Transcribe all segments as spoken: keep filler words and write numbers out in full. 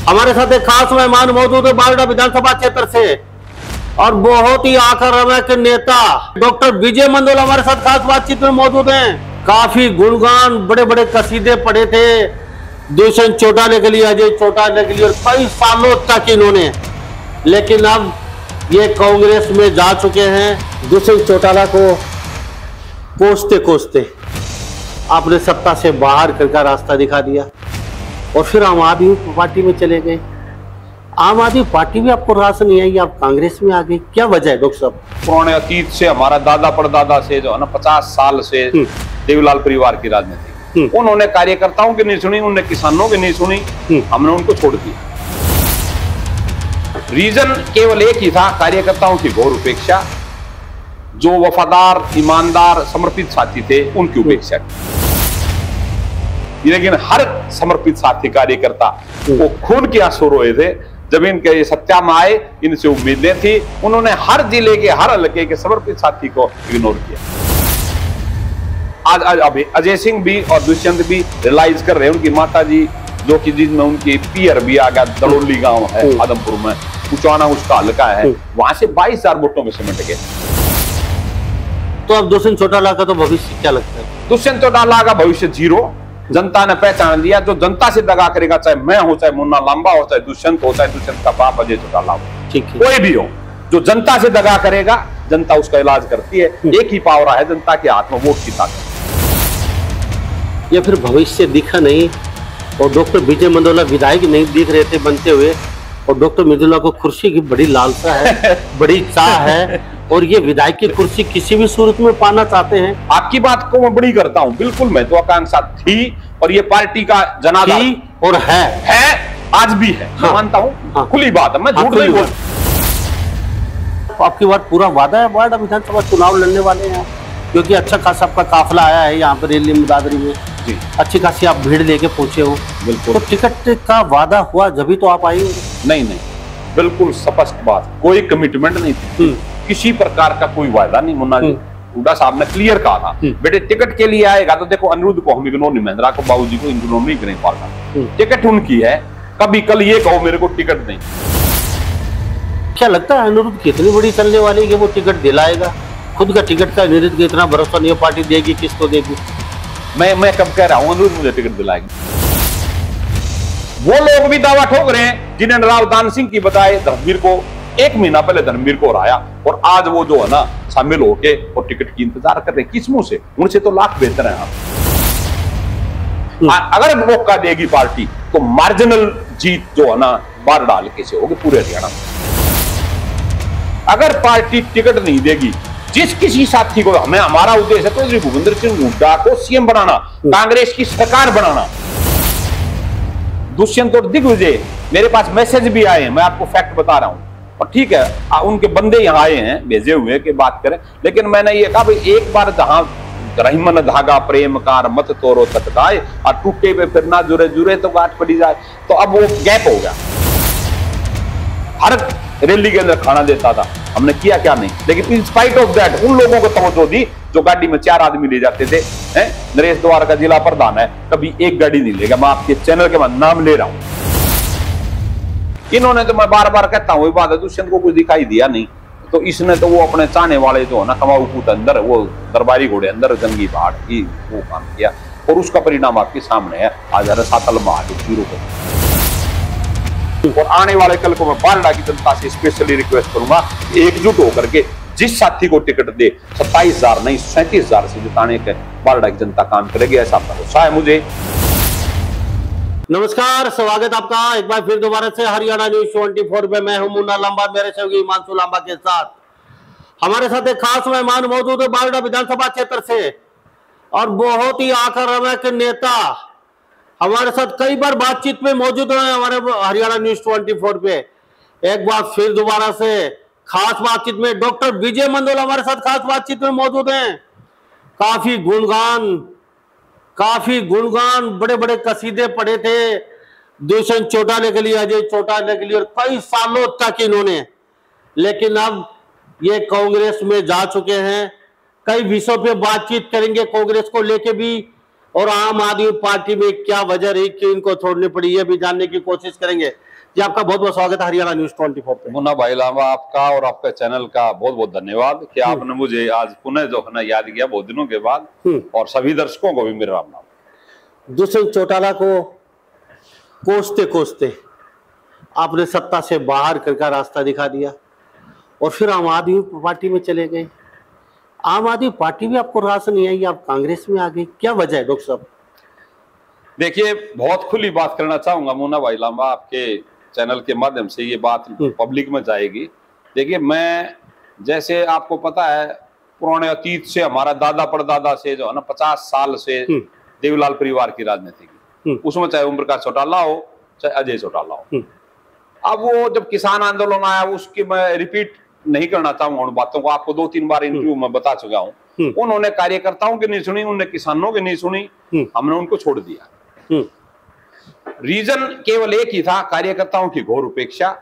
हमारे साथ एक खास मेहमान मौजूद है बारडा विधानसभा क्षेत्र से और बहुत ही आकर्षक नेता डॉक्टर विजय मंडल हमारे साथ खास बातचीत में मौजूद हैं। काफी गुणगान, बड़े बड़े कसीदे पढ़े थे दुष्यंत चौटाला के लिए, अजय चौटाला के लिए, और कई सालों तक इन्होंने, लेकिन अब ये कांग्रेस में जा चुके हैं। दुष्यंत चौटाला को कोसते कोसते आपने सत्ता से बाहर करके रास्ता दिखा दिया और फिर आम आदमी पार्टी में चले गए। आम आदमी पार्टी में आपको रास नहीं आई, आप कांग्रेस में आ गए, क्या वजह है डॉक्टर साहब? पुराने अतीत से, हमारा दादा परदादा से जो है ना पचास साल से देवीलाल परिवार की राजनीति, उन्होंने कार्यकर्ताओं की नहीं सुनी, उन्होंने किसानों की नहीं सुनी, हमने उनको छोड़ दिया। रीजन केवल एक ही था, कार्यकर्ताओं की घोर उपेक्षा। जो वफादार, ईमानदार, समर्पित साथी थे उनकी उपेक्षा की। लेकिन हर समर्पित साथी कार्यकर्ता वो खून के आंसू रोए थे जब इनके ये सत्ता में आए। इनसे उम्मीदें थी, उन्होंने हर जिले के, हर हल्के के समर्पित साथी को इग्नोर किया। आज आज अभी अजय सिंह भी और दुष्यंत भी रियलाइज कर रहे हैं। उनकी माता जी जो कि जिसमें उनकी पियर भी आ गया, दड़ोली गांव है आदमपुर में, कुचाना उसका हल्का है, वहां से बाईस हजार वोटों में सिमट गए। तो अब दुष्यंत चौटाला का तो भविष्य क्या लगता है? दुष्यंत चौटाला का भविष्य जीरो। जनता ने पहचान लिया, जो जनता से दगा करेगा, चाहे मैं हो, चाहे मुन्ना लांबा हो, चाहे दुष्यंत हो, चाहे दुष्यंत का बाप अजय चौटाला हो, ठीक है, कोई भी हो, जो जनता से दगा करेगा, जनता उसका इलाज करती है। एक ही पावर है जनता के हाथ में, वोट की ताकत। या फिर भविष्य दिखा नहीं और डॉक्टर विजय मंडोला विधायक नहीं दिख रहे थे बनते हुए, और डॉक्टर मंडोला को कुर्सी की बड़ी लालसा है, बड़ी चाह है, और ये विधायक की कुर्सी किसी भी सूरत में पाना चाहते हैं। आपकी बात को मैं बड़ी करता हूं, बिल्कुल महत्वाकांक्षा थी और ये पार्टी का जनाजा और है है आज भी है। हाँ, मानता हूं, हाँ, खुली बात है, मैं झूठ नहीं बोल। आपकी बात पूरा वादा है, बारडा विधानसभा चुनाव लड़ने वाले हैं क्योंकि अच्छा खासा आपका काफिला आया है यहाँ पर रेली मुदादरी में जी, अच्छी खासी आप भीड़ लेके पहुंचे हो। बिल्कुल। तो टिकट का वादा हुआ जब तो आप आई? नहीं नहीं, बिल्कुल स्पष्ट बात, कोई कमिटमेंट नहीं थी, किसी प्रकार का कोई वायदा नहीं। मुन्ना जी हुड्डा साहब ने क्लियर कहा था, बेटे टिकट के लिए आएगा तो देखो अनिरुद्ध को हम इग्नोर नहीं, महिंद्रा को, बाबूजी को इग्नोर नहीं करें पाएगा, टिकट उनकी है। कभी कल ये कहो मेरे को टिकट नहीं। क्या लगता है अनिरुद्ध कितनी बड़ी चलने वाली है कि वो टिकट दिलाएगा? खुद का टिकट का अनिरुद्ध का इतना भरोसा नहीं है, पार्टी देगी किसको देगी? मैं मैं कब कह रहा हूं अनिरुद्ध मुझे टिकट दिलाएंगे? वो लोग भी दावा ठोक रहे हैं जिन्हें राव दान सिंह की बताए धर्मवीर को एक महीना पहले धर्मवीर को हराया, और आज वो जो है ना शामिल होके और टिकट की इंतजार कर रहे हैं। किस मुंह से? उनसे तो लाख बेहतर है आप। अगर मौका देगी पार्टी तो मार्जिनल जीत जो है ना बारडा हल्के से होगी पूरे हरियाणा में। अगर पार्टी टिकट नहीं देगी, जिस किसी साथी को, हमें हमारा उद्देश्य है तो श्री भूपेंद्र सिंह हुड्डा को सीएम बनाना, कांग्रेस की सरकार बनाना। दुष्यंत और दिग्विजय, मेरे पास मैसेज भी आए हैं, मैं आपको फैक्ट बता रहा हूं, और ठीक है आ, उनके बंदे यहाँ आए हैं भेजे हुए कि बात करें, लेकिन मैंने ये कहा भाई एक बार जहां रहीमन धागा प्रेम कार मत तोड़ो तटकाए, और टूटे पे फिर ना जुरे जुरे तो गांठ पड़ी जाए। तो अब वो गैप हो गया। हर रैली के अंदर खाना देता था, हमने किया क्या नहीं, लेकिन इन स्पाइट ऑफ दैट उन लोगों को तवज्जो दी जो गाड़ी में चार आदमी ले जाते थे। हैं, नरेश द्वार का जिला प्रधान है, कभी एक गाड़ी नहीं लेगा, मैं आपके चैनल के बाद नाम ले रहा हूं। इन्होंने तो, मैं बार बार कहता हूं, बात है, दुष्यंत को कुछ दिखाई दिया नहीं, तो इसने तो वो अपने चाहने वाले जो है ना कमाऊ कूट अंदर, वो दरबारी घोड़े अंदर जंगी बाढ़ की वो काम किया, और उसका परिणाम आपके सामने है। आज सातल मार जीरो को। और आने वाले कल को मैं बारडा की जनता से स्पेशली रिक्वेस्ट करूंगा, एकजुट होकर के जिस साथी को टिकट दे, सत्ताईस हजार नहीं सैंतीस हजार से जिताने के बारडा की जनता काम करेगी, ऐसा भरोसा है मुझे। नमस्कार, स्वागत आपका एक बार फिर दोबारा से हरियाणा न्यूज चौबीस पे। मैं हूं मुन्ना लांबा, मेरे सहयोगी हिमांशु लांबा के साथ। हमारे साथ एक खास मेहमान मौजूद है बारडा विधानसभा क्षेत्र से और बहुत ही आकर्षक नेता हमारे साथ कई बार बातचीत में मौजूद रहे हमारे हरियाणा न्यूज चौबीस पे। एक बार फिर दोबारा से खास बातचीत में डॉक्टर विजय मंडल हमारे साथ खास बातचीत में मौजूद हैं। काफी गुणगान काफी गुणगान बड़े बड़े कसीदे पढ़े थे दुष्यंत चौटाला के लिए, अजय चौटाला के लिए, और कई सालों तक इन्होंने, लेकिन अब ये कांग्रेस में जा चुके हैं। कई विषयों पे बातचीत करेंगे कांग्रेस को लेके भी, और आम आदमी पार्टी में क्या वजह रही कि इनको छोड़नी पड़ी, ये भी जानने की कोशिश करेंगे। जी आपका बहुत बहुत स्वागत है हरियाणा न्यूज ट्वेंटी फोर पे। मुन्ना भाई लांबा, आपका और आपके चैनल का बहुत बहुत धन्यवाद कि आपने मुझे आज पुनः जो है ना याद किया बहुत दिनों के बाद, और सभी दर्शकों को भी मेरा राम नाम। दुष्यंत चौटाला को कोसते कोसते आपने सत्ता से बाहर करके रास्ता दिखा दिया और फिर आम आदमी पार्टी में चले गए। आम आदमी पार्टी भी आपको रास नहीं आई, आप कांग्रेस में आ गए, क्या वजह है डॉक्टर साहब? देखिए, बहुत खुली बात करना चाहूंगा मुन्ना भाई लांबा, आपके चैनल के माध्यम से ये बात पब्लिक में जाएगी। देखिए, मैं जैसे आपको पता है पुराने अतीत से, हमारा दादा परदादा से जो है ना पचास साल से देवीलाल परिवार की राजनीति की, उसमें चाहे ओम प्रकाश चौटाला हो चाहे अजय चौटाला हो। अब वो जब किसान आंदोलन आया, उसकी मैं रिपीट नहीं करना चाहूंगा उन बातों को, आपको दो तीन बार इंटरव्यू में बता चुका हूँ। उन्होंने कार्यकर्ताओं की नहीं सुनी, उन्होंने किसानों की नहीं सुनी, हमने उनको छोड़ दिया। रीजन केवल एक ही था, कार्यकर्ताओं की घोर उपेक्षा।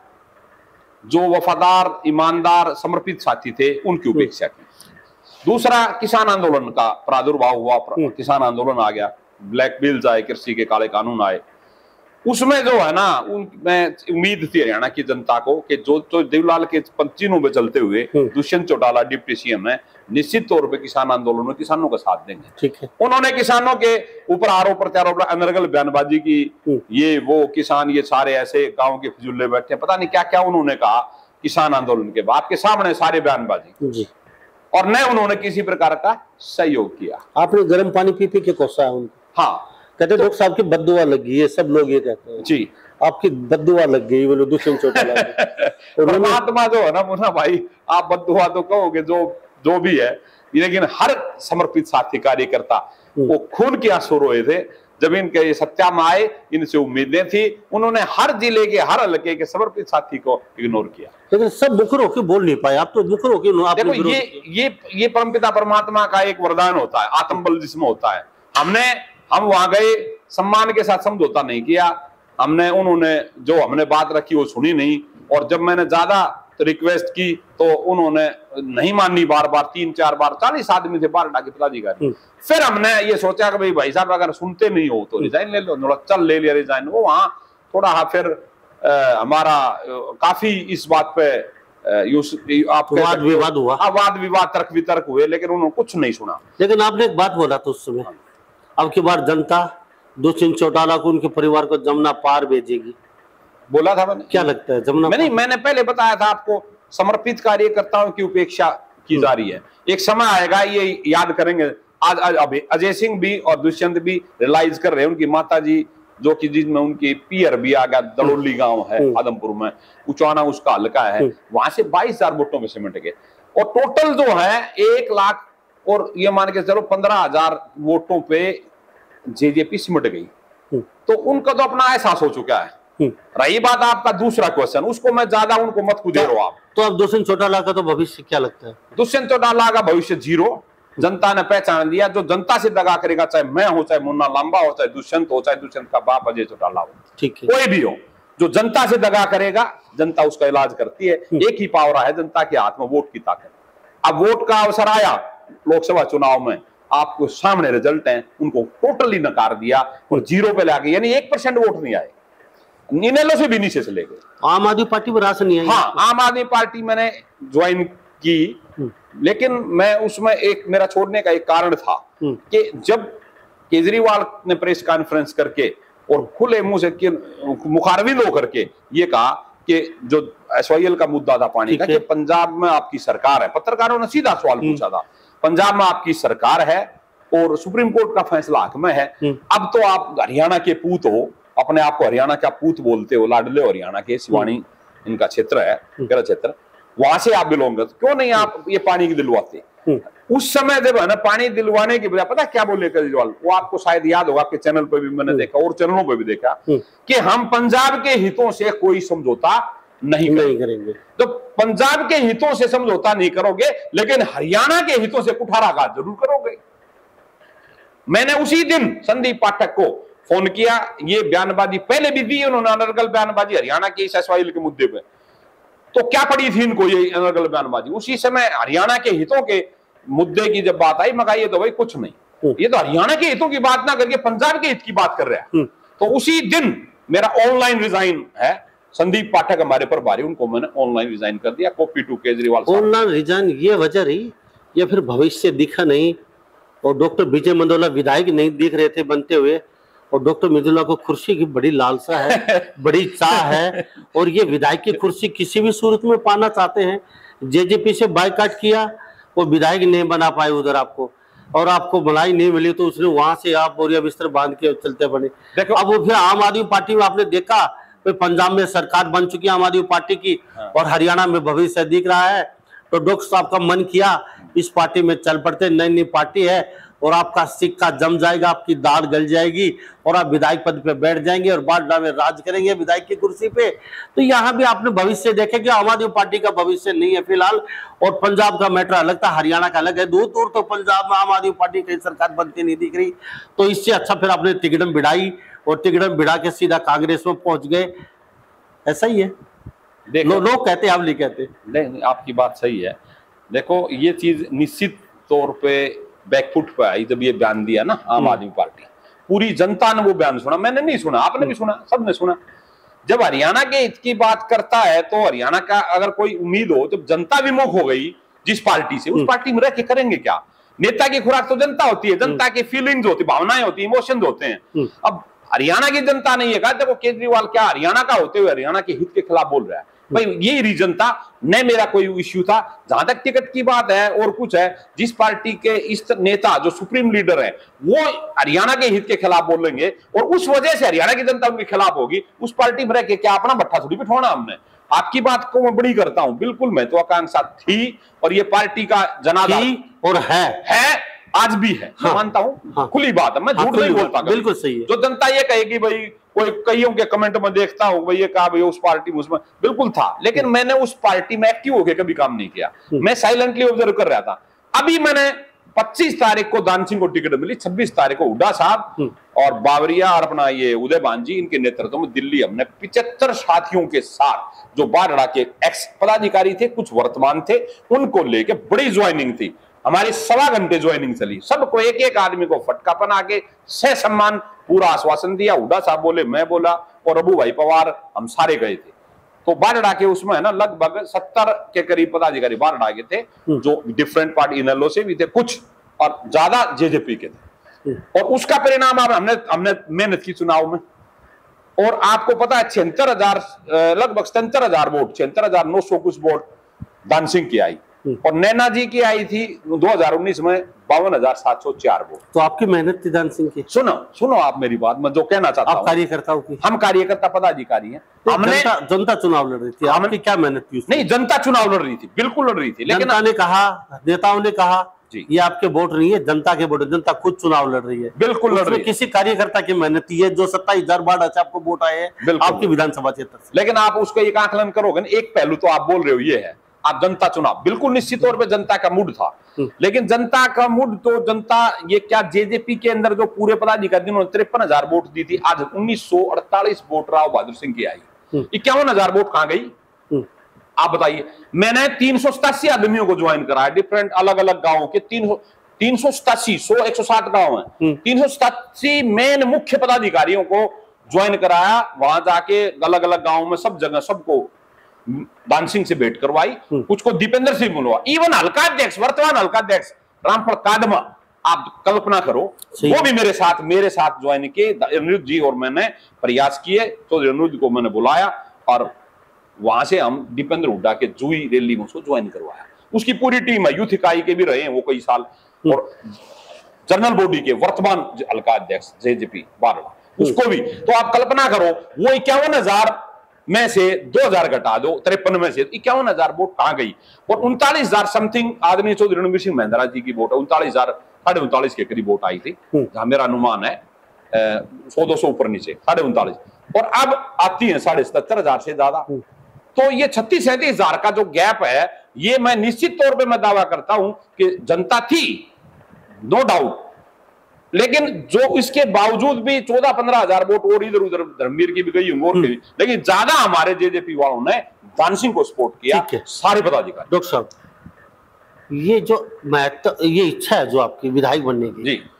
जो वफादार, ईमानदार, समर्पित साथी थे उनकी उपेक्षा की। दूसरा, किसान आंदोलन का प्रादुर्भाव हुआ, किसान आंदोलन आ गया, ब्लैक बिल्स आए, कृषि के काले कानून आए। उसमें जो है ना, उन मैं उम्मीद थी हरियाणा की जनता को कि जो तो देवीलाल के पंचिनों में चलते हुए दुष्यंत चौटाला डिप्टी सीएम है, निश्चित तौर पे किसान आंदोलन में किसानों का साथ देंगे। ठीक है। उन्होंने किसानों के ऊपर आरोप प्रत्यारोप, अनर्गल बयानबाजी की, ये वो किसान ये सारे ऐसे गांव के फिजुल्ले बैठे, पता नहीं क्या क्या उन्होंने कहा किसान आंदोलन के बाद, आपके सामने सारे बयानबाजी जी। और न उन्होंने किसी प्रकार का सहयोग किया। आपने गर्म पानी पी पी के कोसा है उनको। हाँ, कहते डॉक्टर साहब की बद्दुआ लगी है, सब लोग ये कहते हैं जी, आपकी बद्दुआ लग गई बोलो दुष्यंत चौटाला। परमात्मा जो है ना मुन्ना भाई, आप बद्दुआ तो कहोगे जो जो भी है, लेकिन हर समर्पित साथी कार्यकर्ता वो खून के आंसू रोए थे जब इनके ये सत्या में आए। इनसे उम्मीदें थी, उन्होंने हर जिले के हर हलके के समर्पित साथी को इग्नोर किया। लेकिन सब मुखर होकर बोल नहीं पाए, आप तो मुखर होकर। देखो, ये ये ये परमपिता परमात्मा का एक वरदान होता है, आत्मबल जिसमें होता है। हमने हम वहां गए, सम्मान के साथ समझौता नहीं किया हमने, उन्होंने जो हमने बात रखी वो सुनी नहीं, और जब मैंने ज्यादा रिक्वेस्ट की तो उन्होंने नहीं मानी, बार बार तीन चार बार, चालीस आदमी थे बार डाके पिताजी का। फिर हमने ये सोचा कि भाई भाई साहब अगर सुनते नहीं हो तो रिजाइन ले लो। चल ले लिया रिजाइन। वो वहां थोड़ा हाँ फिर आ, हमारा आ, काफी इस बात पे वाद विवाद हुआ, वाद विवाद तर्क वितर्क हुए, लेकिन उन्होंने कुछ नहीं सुना। लेकिन आपने एक बात बोला था उस समय, अब की बार जनता दुष्यंत चौटाला को, उनके परिवार को जमुना पार भेजेगी, बोला था मैंने। क्या लगता है जमुना? नहीं, मैंने पहले बताया था आपको, समर्पित कार्यकर्ताओं की उपेक्षा की जा रही है। एक समय आएगा, ये याद करेंगे। आज अभी अजय सिंह भी और दुष्यंत भी रियलाइज कर रहे हैं। उनकी माता जी जो कि जिसमें उनकी पियर भी आ गया, दड़ोली गांव है आदमपुर में, उचाना उसका हल्का है, वहां से बाईस हजार वोटों में सिमट गए। और टोटल जो है एक लाख और ये मान के चलो पंद्रह हजार वोटों पे जेजेपी सिमट गई। तो उनका तो अपना एहसास हो चुका है। रही बात आपका दूसरा क्वेश्चन, उसको मैं ज्यादा उनको मत कुछ दे रहा हूं आप। तो अब दुष्यंत चौटाला का तो भविष्य क्या लगता है? दुष्यंत चौटाला का भविष्य जीरो। जनता ने पहचान दिया, जो जनता से दगा करेगा, चाहे मैं हो, चाहे मुन्ना लांबा हो, चाहे दुष्यंत हो, चाहे दुष्यंत का बाप अजय चौटाला हो, ठीक है, कोई भी हो, जो जनता से दगा करेगा, जनता उसका इलाज करती है। एक ही पावर है जनता के हाथ में, वोट की ताकत। अब वोट का अवसर आया लोकसभा चुनाव में, आपको सामने रिजल्ट है, उनको टोटली नकार दिया और जीरो पे लाके, यानी एक परसेंट वोट नहीं आए, इनेलो से भी नीचे चले गए। आम आदमी पार्टी में रास नहीं आई। हाँ, आम आदमी पार्टी मैंने ज्वाइन की, लेकिन मैं उसमें एक मेरा छोड़ने का एक कारण था कि जब केजरीवाल ने प्रेस कॉन्फ्रेंस करके और खुले मुंह से मुखारविंद होकर के ये कहा कि जो एसवाईएल का मुद्दा था पानी का, कि पंजाब में आपकी सरकार है, पत्रकारों ने सीधा सवाल पूछा था, पंजाब में आपकी सरकार है और सुप्रीम कोर्ट का फैसला हक में है, अब तो आप हरियाणा के पूत हो, अपने आप को हरियाणा का पूत बोलते हो, लाडले हो हरियाणा के, सिवानी इनका क्षेत्र है, मेरा क्षेत्र, वहां से आप बिलोंग करते, क्यों नहीं आप ये पानी की दिलवाते? उस समय जब है ना पानी दिलवाने की बजाय पता क्या बोले केजरीवाल, वो आपको शायद याद होगा, आपके चैनल पे भी मैंने देखा और चैनलों पे भी देखा कि हम पंजाब के हितों से कोई समझौता नहीं, नहीं करेंगे। तो पंजाब के हितों से समझौता नहीं करोगे, लेकिन हरियाणा के हितों से कुठाराघात जरूर करोगे। मैंने उसी दिन संदीप पाठक को फोन किया, ये बयानबाजी पहले भी दी उन्होंने, अनर्गल बयानबाजी हरियाणा के इस एसवाईएल के मुद्दे पे, तो क्या पड़ी थी इनको ये अनर्गल बयानबाजी? उसी समय हरियाणा के हितों के मुद्दे की जब बात आई, मैं कहा ये तो भाई कुछ नहीं, ये तो हरियाणा के हितों की बात ना करके पंजाब के हित की बात कर रहा है। तो उसी दिन मेरा ऑनलाइन रिजाइन है, संदीप पाठक हमारे पर भारी, उनको मैंने ऑनलाइन रिजाइन कर दिया, copy to Kejriwal. Online resign ये वजह रही या फिर भविष्य दिखा नहीं और डॉक्टर विजय मंदोला विधायक नहीं दिख रहे थे बनते हुए, और डॉक्टर मंदोला को कुर्सी की बड़ी लालसा है, बड़ी चाह है, और ये विधायक की कुर्सी किसी भी सूरत में पाना चाहते हैं। जेजेपी से बायकॉट किया, वो विधायक नहीं बना पाए उधर आपको, और आपको बनाई नहीं मिली तो उसने वहां से आप बोरिया बिस्तर बांध के चलते बने। देखो अब वो फिर आम आदमी पार्टी में आपने देखा, पंजाब में सरकार बन चुकी है आम आदमी पार्टी की, और हरियाणा में भविष्य दिख रहा है, तो डॉक्टर साहब का मन किया इस पार्टी में चल पड़ते, नई नई पार्टी है और आपका सिक्का जम जाएगा, आपकी दाढ़ गल जाएगी और आप विधायक पद पे बैठ जाएंगे और बाडला में राज करेंगे विधायक की कुर्सी पे। तो यहाँ भी आपने भविष्य देखे कि आम आदमी पार्टी का भविष्य नहीं है फिलहाल, और पंजाब का मैटर अलग था, हरियाणा का अलग है। दूर दूर तो पंजाब में आम आदमी पार्टी की सरकार बनती नहीं दिख रही, तो इससे अच्छा फिर आपने तिगड़म भिड़ाई और तिगड़म भिड़ा के सीधा कांग्रेस में पहुंच गए। ऐसा ही है, लो, लोग कहते हैं, आप नहीं कहते। नहीं, आपकी बात सही है। देखो ये चीज निश्चित तौर पे बैकफुट पे आई जब ये बयान दिया ना आम आदमी पार्टी, पूरी जनता ने वो बयान सुना, मैंने नहीं सुना, आपने भी सुना, सबने सुना। जब हरियाणा के हित की बात करता है तो हरियाणा का अगर कोई उम्मीद हो, जब जनता विमुख हो गई जिस पार्टी से, उस पार्टी में रह के करेंगे क्या? नेता की खुराक तो जनता होती है, जनता की फीलिंग्स होती, भावनाएं होती, इमोशंस होते हैं। अब हरियाणा की जनता ने ये कहा, देखो केजरीवाल क्या हरियाणा का होते हुए हरियाणा के हित के खिलाफ बोल रहा है। भाई यही रीजन था, न मेरा कोई इश्यू था। जहां तक टिकट की बात है और कुछ है, जिस पार्टी के इस नेता जो सुप्रीम लीडर है वो हरियाणा के हित के खिलाफ बोलेंगे और उस वजह से हरियाणा की जनता उनके खिलाफ होगी, उस पार्टी में रह के क्या अपना भट्ठा थोड़ी बिठवाना हमने। आपकी बात को मैं बड़ी करता हूं, बिल्कुल महत्वाकांक्षा थी और ये पार्टी का जनाजा और है है आज भी है। हाँ, मानता हूं, हाँ, खुली बात है, मैं झूठ नहीं बोलता। बिल्कुल सही है। जो जनता ये कहेगी भाई, कोई कईयों के कमेंट में देखता हूं भाई ये कहा भाई उस पार्टी में, उसमें बिल्कुल था, लेकिन मैंने उस पार्टी में एक्टिव होकर कभी काम नहीं किया, मैं साइलेंटली ऑब्जर्व कर रहा था। अभी मैंने पच्चीस तारीख को दान सिंह को टिकट मिली, छब्बीस तारीख को हुड्डा साहब और बावरिया और अपना ये उदय भानजी, इनके नेतृत्व में दिल्ली हमने पिछहत्तर साथियों के साथ, जो बारड़ा के एक्स पदाधिकारी थे, कुछ वर्तमान थे, उनको लेके बड़ी ज्वाइनिंग थी हमारी, सवा घंटे ज्वाइनिंग चली। सबको एक एक आदमी को फटका बना के सह सम्मान पूरा आश्वासन दिया। हुड्डा साहब बोले, मैं बोला और अबू भाई पवार, हम सारे गए थे। तो बारड़ा के उसमें है ना लगभग सत्तर के करीब पदाधिकारी बारड़ा के थे, जो डिफरेंट पार्टी इनलो से भी थे कुछ, और ज्यादा जेजेपी के थे। और उसका परिणाम आप हमने हमने मेहनत की चुनाव में, और आपको पता है छिहत्तर हजार लगभग सत्तर हजार वोट, छिहत्तर हजार नौ सौ कुछ वोट दान सिंह की आई, और नैना जी की आई थी दो हजार उन्नीस में बावन हजार सात सौ चार वोट। तो आपकी मेहनत थी दान सिंह की। सुनो सुनो आप मेरी बात, मैं जो कहना चाहता हूं, कार्यकर्ताओं की, हम कार्यकर्ता पदाधिकारी हैं, तो हमने जनता, जनता चुनाव लड़ रही थी, आपने क्या मेहनत की? नहीं, जनता चुनाव लड़ रही थी, बिल्कुल लड़ रही थी, लेकिन जनता ने कहा, नेताओं ने कहा जी ये आपके वोट नहीं है, जनता के वोट, जनता खुद चुनाव लड़ रही है, बिल्कुल लड़ रही है। किसी कार्यकर्ता की मेहनत है जो सत्ताईस हजार बाढ़ आपको वोट आए हैं आपकी विधानसभा क्षेत्र से। लेकिन आप उसको एक आकलन करोगे, एक पहलू तो आप बोल रहे हो ये है, आप जनता चुनाव, बिल्कुल निश्चित तौर पे जनता का मूड था, लेकिन जनता का मूड तो जनता ये क्या जेजेपी के अंदर जो पूरे पदाधिकारी जिन्होंने तिरपन हजार वोट दी थी, आज उन्नीस सौ अड़तालीस वोट राव बहादुर सिंह की आई, इक्यावन हजार वोट कहां गई आप बताइए। मैंने तीन सौ सतासी आदमियों को ज्वाइन कराया, डिफरेंट अलग अलग गांवों के तीन तीन सौ सतासी सौ एक सौ सात गांव है, तीन सौ सतासी मेन मुख्य पदाधिकारियों को ज्वाइन कराया, वहां जाके अलग अलग गांव में सब जगह सबको दान सिंह से भेंट करवाई, कुछ को दीपेंद्र सिंह बुलवा, इवन हल्का अध्यक्ष, वर्तमान हल्का अध्यक्ष रामफल कादमा, आप कल्पना करो, वो भी मेरे साथ मेरे साथ ज्वाइन किए। रणनीत जी और मैंने प्रयास किए, तो रणनीत को मैंने बुलाया और वहां से हम दीपेंद्र हुड्डा के जुई रैली में उसको ज्वाइन करवाया। उसकी पूरी टीम है, यूथ इकाई के भी रहे हैं वो कई साल, और जनरल बॉडी के वर्तमान हल्का अध्यक्ष जेजेपी बारड़ा, उसको भी। तो आप कल्पना करो, वो इक्यावन हजार में से दो हजार घटा दो, तिरपन में से इक्यावन हजार वोट कहां गई, और उनतालीस हजार समथिंग आदमी चौधरी रणवीर सिंह महेंद्रा जी की वोट, उनतालीस हजार साढ़े उनतालीस के करीब वोट आई थी, जहां मेरा अनुमान है सौ दो सौ ऊपर नीचे साढ़े उनतालीस, और अब आती है साढ़े सत्तर हजार से ज्यादा। तो ये छत्तीस सैंतीस हजार का जो गैप है, ये मैं निश्चित तौर पे मैं दावा करता हूं कि जनता थी, नो डाउट, लेकिन जो इसके बावजूद भी चौदह पंद्रह हजार वोट और इधर उधर धर्मवीर की भी गई और की, लेकिन ज्यादा हमारे जेजेपी वालों ने दान सिंह को सपोर्ट किया, सारे पदाधिकारी। डॉक्टर साहब, ये जो महत्व, ये इच्छा है जो आपकी विधायक बनने की, जी,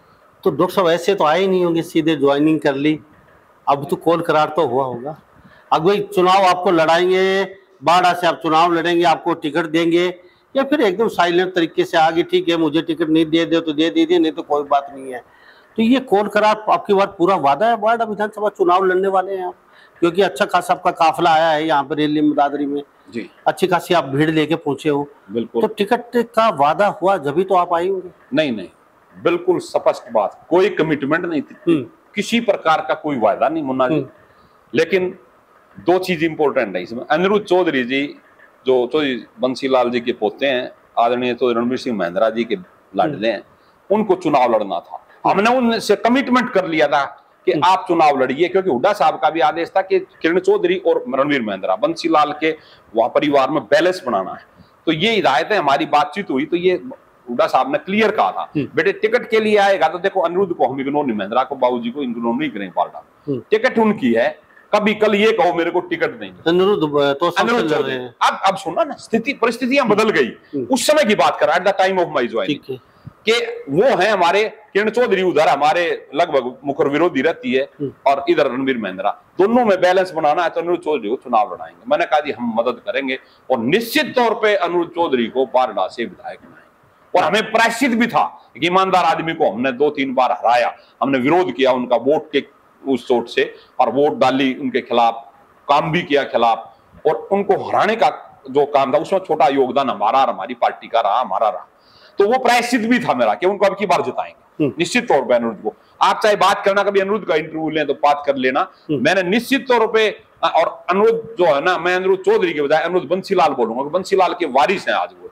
तो डॉक्टर साहब ऐसे तो आए नहीं होंगे, सीधे ज्वाइनिंग कर ली, अब तो कॉल करार तो हुआ होगा। अब भाई चुनाव आपको लड़ाएंगे, बाड़ा से आप चुनाव लड़ेंगे, आपको टिकट देंगे, या फिर एकदम साइलेंट तरीके से आगे ठीक है मुझे टिकट नहीं दे दे तो दे दीजिए, नहीं तो कोई बात नहीं है। तो ये कॉल करार आपकी बार पूरा वादा है, बाड़ा विधानसभा चुनाव लड़ने वाले हैं आप, क्योंकि अच्छा खासा आपका काफिला आया है यहाँ पर रेली में, दादरी में जी, अच्छी खासी आप भीड़ लेके पहुंचे हो, बिल्कुल। तो टिकट का वादा हुआ जब तो आप आई होंगे। नहीं नहीं, बिल्कुल स्पष्ट बात, कोई कमिटमेंट नहीं थी, किसी प्रकार का कोई वायदा नहीं मुन्ना जी। लेकिन दो चीज इंपॉर्टेंट है इसमें। अनिरुद्ध चौधरी जी जो चौधरी बंसीलाल जी के पोते हैं, आदरणीय चौधरी रणवीर सिंह महिंद्रा जी के लाडले हैं, उनको चुनाव लड़ना था। हमने उनसे कमिटमेंट कर लिया था कि आप चुनाव लड़िए, क्योंकि हुड्डा साहब का भी आदेश था कि किरण चौधरी और रणवीर महिंद्रा बंसीलाल के वहां परिवार में बैलेंस बनाना है। तो ये हिदायतें हमारी बातचीत हुई, तो ये हुड्डा साहब ने क्लियर कहा था, बेटे टिकट के लिए आएगा तो देखो अनिरुद्ध को हम इग्नोर नहीं, महिंद्रा को, बाबूजी को इग्नोर नहीं करें, पार्टा टिकट उनकी है, कभी कल ये कहो मेरे को टिकट नहीं। अनिरुद्ध तो अनिरुद्ध चौधरी अब अब सुना ना, स्थिति परिस्थितियां बदल गई, उस समय की बात कर, at the time of my joining, कि वो है हमारे किरण चौधरी, उधर हमारे लगभग मुखर विरोधी रहती है, और इधर रणवीर महिंद्रा, दोनों में बैलेंस बनाना है तो अनिरुद्ध चौधरी को चुनाव लड़ाएंगे। मैंने कहा जी हम मदद करेंगे, और निश्चित तौर पे अनिरुद्ध चौधरी को बारडा से विधायक बनाएंगे। और हमें प्रायश्चित भी था कि ईमानदार आदमी को हमने दो तीन बार हराया, हमने विरोध किया उनका वोट के उस चोट से, और वोट डाली उनके खिलाफ, काम भी किया खिलाफ, और उनको हराने का जो काम था उसमें छोटा योगदान हमारा और हमारी पार्टी का रहा, हमारा रहा। तो वो प्रायश्चित भी था मेरा कि उनको अब की बार जिताएंगे निश्चित तौर पे अनिरुद्ध को। आप चाहे बात करना, कभी अनिरुद्ध का इंटरव्यू लें तो बात कर लेना, मैंने निश्चित तौर पे, और अनिरुद्ध जो है ना, मैं अनिरुद्ध चौधरी के बजाय अनिरुद्ध बंसीलाल बोलूंगा, बंसीलाल के वारिस हैं आज वो।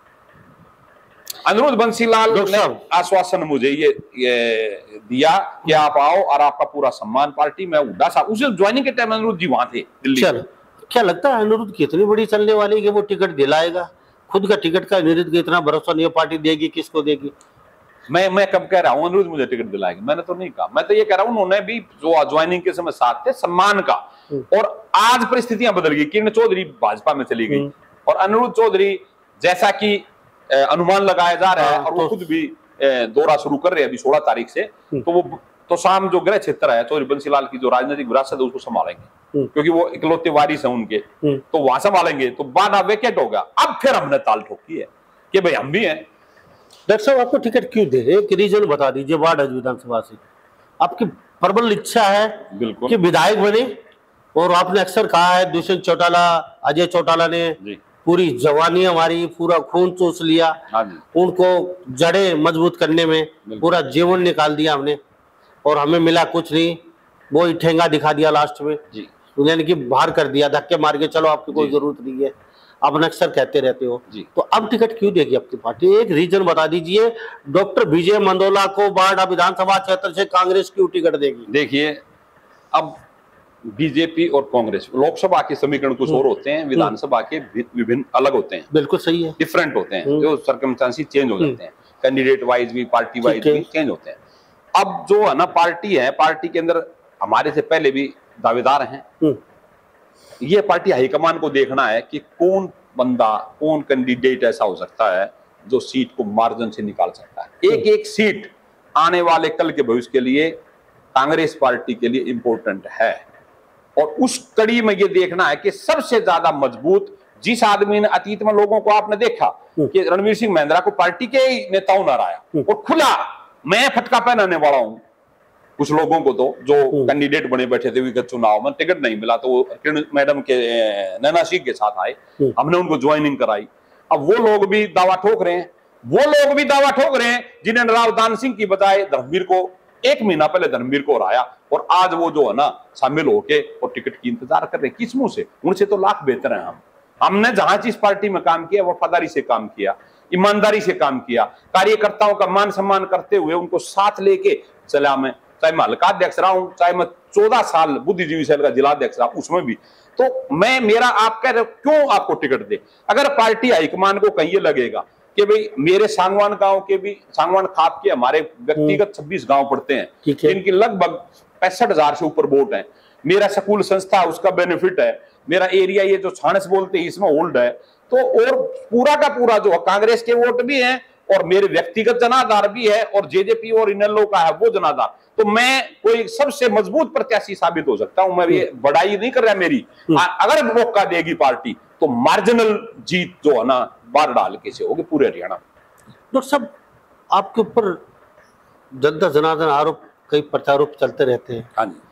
अनिरुद्ध बंसीलाल ने आश्वासन मुझे ये, ये दिया कि आप आओ और आपका पूरा सम्मान पार्टी में। हुड्डा साहब उस ज्वाइनिंग के टाइम अनिरुद्ध जी वहां थे दिल्ली। चल, क्या लगता है अनिरुद्ध की इतनी बड़ी चलने वाली कि वो टिकट दिलाएगा? खुद का टिकट का अनिरुद्ध का इतना भरोसा नहीं है, पार्टी देगी किसको देगी? मैं मैं कब कह रहा हूँ अनिरुद्ध मुझे टिकट दिलाएगी? मैंने तो नहीं कहा, मैं तो ये कह रहा हूँ उन्होंने भी जो ज्वाइनिंग के समय साथ थे, सम्मान का। और आज परिस्थितियां बदल गई, किरण चौधरी भाजपा में चली गई, और अनिरुद्ध चौधरी जैसा कि अनुमान लगाया जा रहा है, और वो खुद भी दौरा शुरू कर रहे हैं अभी सोलह तारीख से, तो वो तो शाम जो गृह क्षेत्र है चौधरी बंसीलाल की जो राजनीतिक विरासत है उसको संभालेंगे, क्योंकि वो इकलौते वारिस हैं उनके, तो वहां संभालेंगे, तो बाड़ा वेकेट होगा। अब फिर हमने ताल ठोकी है कि भाई हम भी हैं। डॉक्टर साहब आपको टिकट क्यों दे, एक रीजन बता दीजिए। बाड़ा विधानसभा से आपकी प्रबल इच्छा है बिल्कुल कि विधायक बने, और आपने अक्सर कहा है दुष्यंत चौटाला, अजय चौटाला ने पूरी जवानी हमारी, पूरा खून चूस लिया, उनको जड़े मजबूत करने में पूरा जीवन निकाल दिया हमने, और हमें मिला कुछ नहीं, वो ही ठेंगा दिखा दिया लास्ट में, यानी कि बाहर कर दिया, धक्के मार के, चलो आपकी कोई जरूरत नहीं है, आप अक्सर कहते रहते हो। तो अब टिकट क्यों देगी आपकी पार्टी? एक रीजन बता दीजिए। डॉक्टर विजय मंदोला को बाड़ा विधानसभा क्षेत्र से कांग्रेस क्यों टिकट देगी? देखिए, अब बीजेपी और कांग्रेस, लोकसभा के समीकरण कुछ और होते हैं, विधानसभा के विभिन्न अलग होते हैं। बिल्कुल सही है, डिफरेंट होते हैं, जो सर्कमस्टेंसेस चेंज हो जाते हैं, कैंडिडेट वाइज भी, पार्टी वाइज भी चेंज होते हैं। अब जो है ना पार्टी है, पार्टी के अंदर हमारे से पहले भी दावेदार हैं। ये पार्टी हाईकमान को देखना है कि कौन बंदा, कौन कैंडिडेट ऐसा हो सकता है जो सीट को मार्जिन से निकाल सकता है। एक एक सीट आने वाले कल के भविष्य के लिए कांग्रेस पार्टी के लिए इंपॉर्टेंट है, और उस कड़ी में ये देखना है कि सबसे ज्यादा मजबूत जिस आदमी ने, अतीत में लोगों को आपने देखा कि रणवीर सिंह महिंद्रा को पार्टी के ही नेताओं ने हराया, और खुला मैं फटका पहनाने वाला हूं कुछ लोगों को, तो जो कैंडिडेट बने बैठे थे विगत चुनाव में, टिकट नहीं मिला तो वो किरण मैडम के, नैना सिंह के साथ आए, हमने उनको ज्वाइनिंग कराई। अब वो लोग भी दावा ठोक रहे हैं, वो लोग भी दावा ठोक रहे हैं जिन्होंने राव दान सिंह की बजाय धर्मवीर को, एक महीना पहले धर्मवीर को हराया, और आज वो जो है ना शामिल होके और टिकट की इंतजार कर रहे हैं। किस मुंह से? उनसे तो लाख बेहतर है हम। हमने जहां जिस पार्टी में काम किया वफादारी से काम किया, ईमानदारी से काम किया, कार्यकर्ताओं का मान सम्मान करते हुए उनको साथ लेके चला। मैं चाहे मैं हल्का अध्यक्ष रहा हूं, चाहे मैं चौदह साल बुद्धिजीवी सेल का जिला अध्यक्ष रहा, उसमें भी तो मैं, मेरा आप कह रहे हो क्यों आपको टिकट दे? अगर पार्टी हाईकमान को कहीं लगेगा कि भाई मेरे सांगवान गांव के भी, सांगवान खाप के हमारे व्यक्तिगत छब्बीस गांव पड़ते हैं, जिनकी लगभग पैंसठ हजार से ऊपर वोट है, मेरा स्कूल संस्था उसका बेनिफिट है, मेरा एरिया ये जो छानस बोलते हैं इसमें होल्ड है, तो और पूरा का पूरा जो कांग्रेस के वोट भी हैं और मेरे व्यक्तिगत जनाधार भी है और जेजेपी और इनेलो का है वो जनाधार, तो मैं कोई सबसे मजबूत प्रत्याशी साबित हो सकता हूं। मैं ये बड़ाई नहीं कर रहा मेरी। अगर मौका देगी पार्टी तो मार्जिनल जीत जो है ना बार डाल के से होगी पूरे हरियाणा। डॉक्टर साहब, आपके ऊपर जनता जनार्दन आरोप कई प्रत्यारोप चलते रहते हैं। हाँ जी।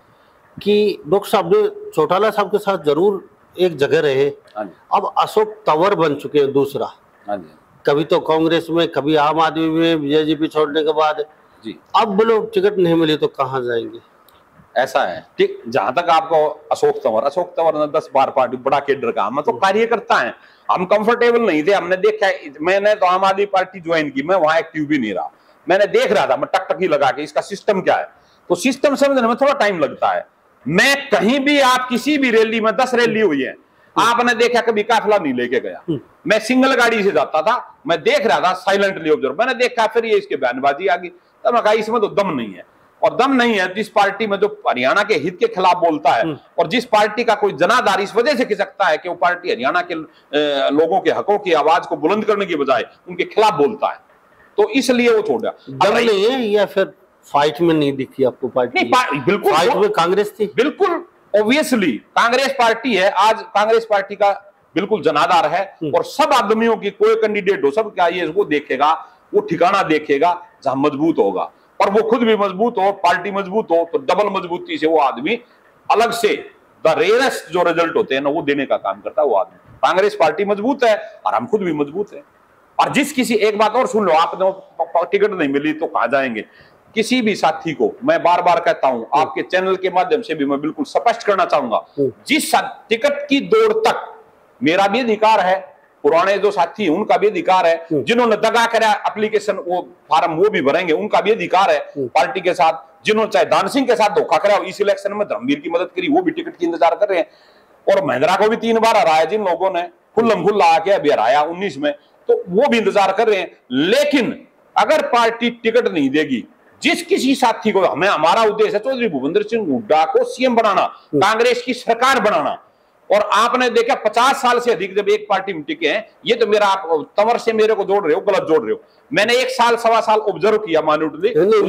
कि डॉक्टर साहब ने चौटाला साहब के साथ जरूर एक जगह रहे, हाँ जी। अब अशोक तंवर बन चुके हैं दूसरा। हाँ जी। कभी तो कांग्रेस में, कभी आम आदमी में, जेजेपी छोड़ने के बाद जी अब बोलो टिकट नहीं मिली तो कहाँ जाएंगे? ऐसा है। ठीक, जहां तक आपको अशोक तंवर अशोक तंवर ने दस बार पार्टी बड़ा केडर का, हम तो कार्यकर्ता है, हम कंफर्टेबल नहीं थे। हमने देखा, मैंने तो आम आदमी पार्टी ज्वाइन की, मैं वहां एक्टिव भी नहीं रहा, मैंने देख रहा था, मैं टकटकी लगा के इसका सिस्टम क्या है, तो सिस्टम समझने में थोड़ा टाइम लगता है। मैं कहीं भी, आप किसी भी रैली में, दस रैली हुई है, आपने देखा कभी काफिला नहीं लेके गया, मैं सिंगल गाड़ी से जाता था, मैं देख रहा था साइलेंटली ऑब्जर्व, मैंने देखा फिर ये इसके बयानबाजी आ गई, तब मैं कहा इसमें तो दम नहीं है। और दम नहीं है जिस पार्टी में जो हरियाणा के हित के खिलाफ बोलता है और जिस पार्टी का कोई जनाधार इस वजह से खिसकता है कि वो पार्टी हरियाणा के लोगों के हकों की आवाज को बुलंद करने की बजाय उनके खिलाफ बोलता है, तो इसलिए वो छोड़ दिया। दम नहीं है या फिर फाइट में नहीं दिखी आपको पार्टी? नहीं, बिल्कुल फाइट में कांग्रेस थी, बिल्कुल ऑब्वियसली कांग्रेस पार्टी है। आज कांग्रेस पार्टी का बिल्कुल जनाधार है और सब आदमियों की, कोई कैंडिडेट हो, सब क्या ये वो देखेगा, वो ठिकाना देखेगा जहां मजबूत होगा, और वो खुद भी मजबूत हो, पार्टी मजबूत हो, तो डबल मजबूती से वो आदमी अलग से द रेयरेस्ट जो रिजल्ट होते हैं ना वो देने का काम करता है वो आदमी। कांग्रेस पार्टी मजबूत है और हम खुद भी मजबूत है। और जिस किसी, एक बात और सुन लो, आपने टिकट नहीं मिली तो कहां जाएंगे, किसी भी साथी को मैं बार बार कहता हूं, आपके चैनल के माध्यम से भी मैं बिल्कुल स्पष्ट करना चाहूंगा, जिस टिकट की दौड़ तक मेरा भी अधिकार है, पुराने जो साथी उनका भी अधिकार है, जिन्होंने दगा करा एप्लीकेशन वो फार्म वो भी भरेंगे, उनका भी अधिकार है पार्टी के साथ, जिन्होंने चाहे दान सिंह के साथ धोखा करा, इस इलेक्शन में धर्मवीर की मदद करी, वो भी टिकट की इंतजार कर रहे हैं, और महिंद्रा को भी तीन बार हराया जिन लोगों ने, खुल्लम खुल्ला आके अभी हराया उन्नीस में, तो वो भी इंतजार कर रहे हैं। लेकिन अगर पार्टी टिकट नहीं देगी, जिस किसी साथी को, हमें हमारा उद्देश्य है चौधरी भूपेंद्र सिंह हुड्डा को सीएम बनाना, कांग्रेस की सरकार बनाना, और आपने देखा पचास साल से अधिक जब एक पार्टी में टिके हैं, ये तो मेरा, आप तंवर से मेरे को जोड़ रहे हो, गलत जोड़ रहे हो, मैंने एक साल सवा साल ऑब्जर्व किया मानूटली,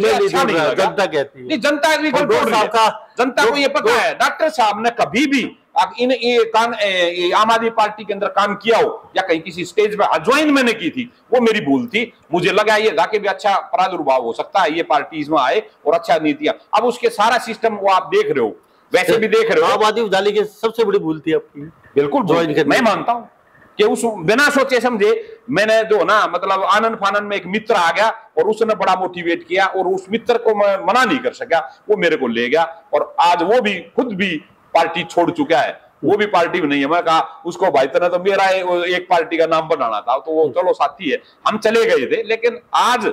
जनता कहती है, नहीं जनता भी जनता को ये पता है, डॉक्टर साहब ने कभी भी इन ये आम आदमी पार्टी के अंदर काम किया हो या कहीं किसी स्टेज पे ज्वाइन मैंने की थी, वो मेरी भूल थी, मुझे लगा ये था कि भी अच्छा प्रादुर्भाव हो सकता है, ये पार्टी इसमें आए और अच्छा नीतियां, अब उसके सारा सिस्टम वो आप देख रहे हो, वैसे भी देख रहे हो। आम आदमी उजाले की सबसे बड़ी भूल थी आपकी, बिल्कुल मैं मानता हूं कि उस बिना सोचे समझे मैंने जो ना, मतलब आनंद फानंद में एक मित्र आ गया और उसने बड़ा मोटिवेट किया, और उस मित्र को मैं मना नहीं कर सका, वो मेरे को ले गया, और आज वो भी खुद भी पार्टी छोड़ चुका है, वो भी पार्टी में नहीं है। मैं कहा उसको भाई तरह तो मेरा एक पार्टी का नाम बनाना था, तो वो चलो साथी है, हम चले गए थे। लेकिन आज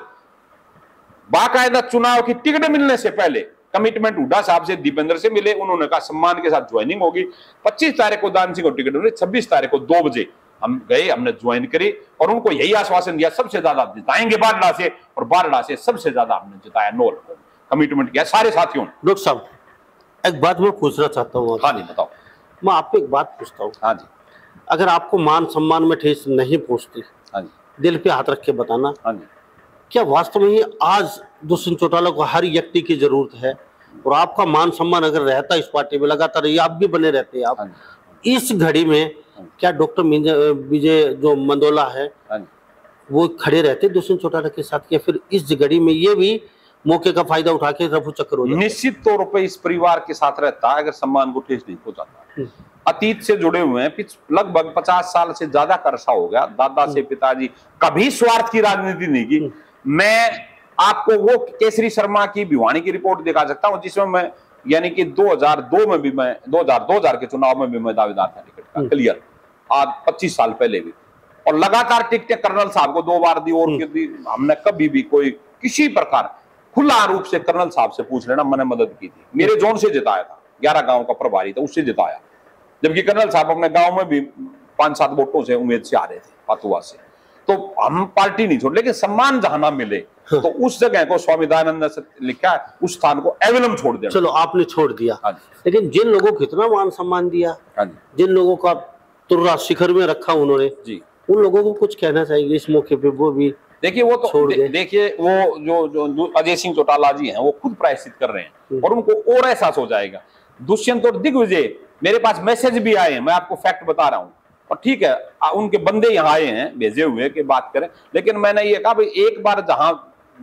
बाकायदा चुनाव की टिकट मिलने से पहले कमिटमेंट हुड्डा साहब से, दीपेंद्र से मिले, उन्होंने कहा सम्मान के साथ ज्वाइनिंग होगी। पच्चीस तारीख को दान सिंह को टिकट मिली, छब्बीस तारीख को दो बजे हम गए, हमने ज्वाइन करी, और उनको यही आश्वासन दिया सबसे ज्यादा जिताएंगे बारडा से, और बारडा से सबसे ज्यादा हमने जिताया, नौ कमिटमेंट किया सारे साथियों ने। डॉक्टर साहब, एक बात मैं पूछना चाहता हूँ। हाँ जी बताओ। मैं आपको एक बात पूछता हूँ। हाँ जी। अगर आपको मान सम्मान में ठेस नहीं पहुंचती, हाँ जी, दिल पे हाथ रख के बताना। हाँ जी। क्या वास्तव में ही आज दुष्यंत चौटाला को हर व्यक्ति की जरूरत है, और आपका मान सम्मान अगर रहता इस पार्टी में लगातार, ये आप भी बने रहते हैं, आप इस घड़ी में क्या डॉक्टर विजय जो मंदोला है वो खड़े रहते दुष्यंत चौटाला के साथ, या फिर इस घड़ी में ये भी मौके का फायदा उठा के रफू चक्कर हो जाता? निश्चित तौर पे इस परिवार के साथ रहता अगर सम्मान को ठेस नहीं पहुंचाता। अतीत से जुड़े हुए हैं, लगभग पचास साल से ज्यादा का अरसा हो गया, दादा से पिताजी, कभी स्वार्थ की राजनीति नहीं की। मैं आपको वो केसरी शर्मा की भिवानी की रिपोर्ट दिखा सकता हूं, जिसमें मैं, यानी कि दो हज़ार दो में भी मैं, दो हज़ार के चुनाव में भी मैं दावेदार था टिकट का, क्लियर, आज पच्चीस साल पहले भी, और लगातार टिकटें कर्नल साहब को दो बार दी, और हमने कभी भी कोई किसी प्रकार खुला रूप से कर्नल साहब से पूछ लेना, मैंने मदद की थी। मेरे जोन से जिताया था, ग्यारह गांव का प्रभारी था, उससे जिताया, जबकि कर्नल साहब अपने गांव में भी पांच सात वोटों से उम्मीद से आ रहे थे, पातुआ से। तो हम पार्टी नहीं छोड़, लेकिन सम्मान जहां ना मिले तो उस जगह को, स्वामी दयानंद से लिखा है, उस स्थान को एवलम छोड़ दिया। चलो आपने छोड़ दिया, लेकिन जिन लोगों को इतना मान सम्मान दिया, जिन लोगों का तुर्रा शिखर में रखा उन्होंने जी, उन लोगों को कुछ कहना चाहिए इस मौके पे, वो भी देखिए वो तो छोड़ दे, दे। देखिए वो जो जो, जो अजय सिंह चौटाला जी हैं वो खुद प्रायश्चित कर रहे हैं और उनको और एहसास हो जाएगा। दुष्यंत और दिग्विजय, मेरे पास मैसेज भी आए हैं, मैं आपको फैक्ट बता रहा हूं, और ठीक है आ, उनके बंदे यहाँ आए हैं भेजे हुए कि बात करें, लेकिन मैंने ये कहा भाई एक बार जहां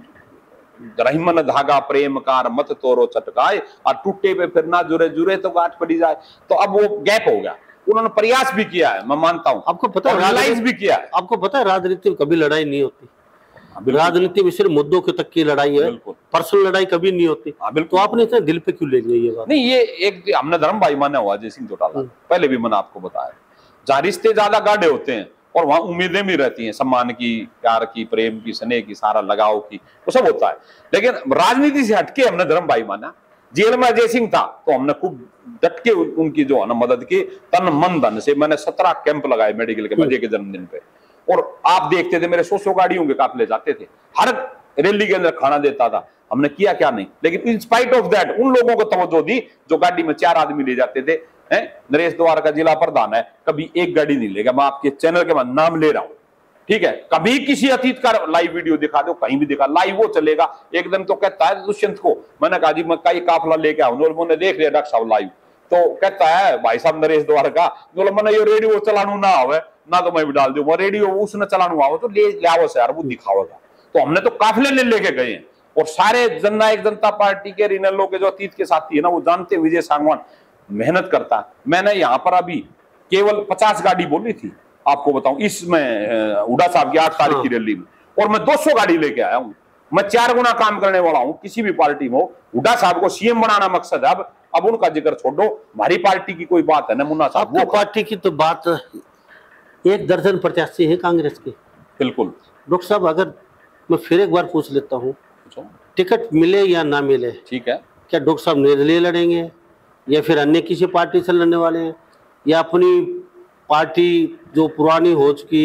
रहीमन धागा प्रेम कार मत तोरो चटकाए और टूटे पे फिर ना जुरे जुरे तो गांठ पड़ी जाए, तो अब वो गैप हो गया। उन्होंने प्रयास भी किया है, मैं मानता हूं, आपको पता है रियलाइज भी किया है। आपको पता है राजनीति में कभी लड़ाई नहीं होती, बिल्कुल। राजनीति में सिर्फ मुद्दों के तक की लड़ाई है, बिल्कुल। पर्सनल लड़ाई कभी नहीं होती। हाँ, तो बिल्कुल। आपने इतने दिल पे क्यों ले लिया ये बात? नहीं, ये एक हमने धर्म भाई माना हुआ अजय सिंह चौटाला, पहले भी मैंने आपको बताया, जहाँ रिश्ते ज्यादा गाढ़े होते हैं और वहां उम्मीदें भी रहती हैं, सम्मान की, प्यार की, प्रेम की, स्नेह की, सारा लगाव की, वो सब होता है। लेकिन राजनीति से हटके हमने धर्म भाई माना। जेल में अजय सिंह था तो हमने खूब डट के उनकी जो है ना मदद की, तन मन धन से। मैंने सत्रह कैंप लगाए मेडिकल के अजय के जन्मदिन पे, और आप देखते थे मेरे सौ सौ गाड़ियों के काफिले जाते थे, हर रैली के अंदर खाना देता था। हमने किया क्या नहीं, लेकिन इन स्पाइट ऑफ दैट उन लोगों को तवज्जो दी जो गाड़ी में चार आदमी ले जाते थे। हैं, नरेश द्वार का जिला प्रधान है, कभी एक गाड़ी नहीं लेगा, मैं आपके चैनल के बाद नाम ले रहा हूं, ठीक है। कभी किसी अतीत का लाइव वीडियो दिखा दो, कहीं भी दिखा, लाइव वो चलेगा। एक दिन तो कहता है दुष्यंत को, मैंने कहा जी मैं कई काफिला लेके आऊं, उन्होंने देख लिया डॉक्टर साहब लाइव, तो कहता है भाई साहब नरेश द्वार का, बोला मैंने ये रेडियो चलानू ना आवे ना, तो मैं भी डाल दूं रेडियो, उसने चलानू आओ तो ले लियाओ से यार, वो दिखावेगा। तो हमने तो काफिले ले लेके गए हैं, और सारे जननायक जनता पार्टी के रिनलो के जो अतीत के साथी है ना, वो जानते विजय सांगवान मेहनत करता। मैंने यहाँ पर अभी केवल पचास गाड़ी बोली थी, आपको बताऊं, इसमें हुड्डा साहब की आठ तारीख की रैली में, और मैं दो सौ गाड़ी लेके आया हूं। मैं चार गुना काम करने वाला हूं किसी भी पार्टी में हो। हुड्डा साहब को सीएम बनाना मकसद है। अब अब उनका जिक्र छोड़ो, हमारी पार्टी की कोई बात है ना मुन्ना साहब, वो पार्टी की तो बात, एक दर्जन प्रत्याशी है कांग्रेस के। बिल्कुल। डॉक्टर साहब अगर मैं फिर एक बार पूछ लेता हूँ, टिकट मिले या ना मिले, ठीक है, क्या डॉक्टर साहब निर्दलीय लड़ेंगे या फिर अन्य किसी पार्टी से लड़ने वाले हैं, या अपनी पार्टी जो पुरानी हो चुकी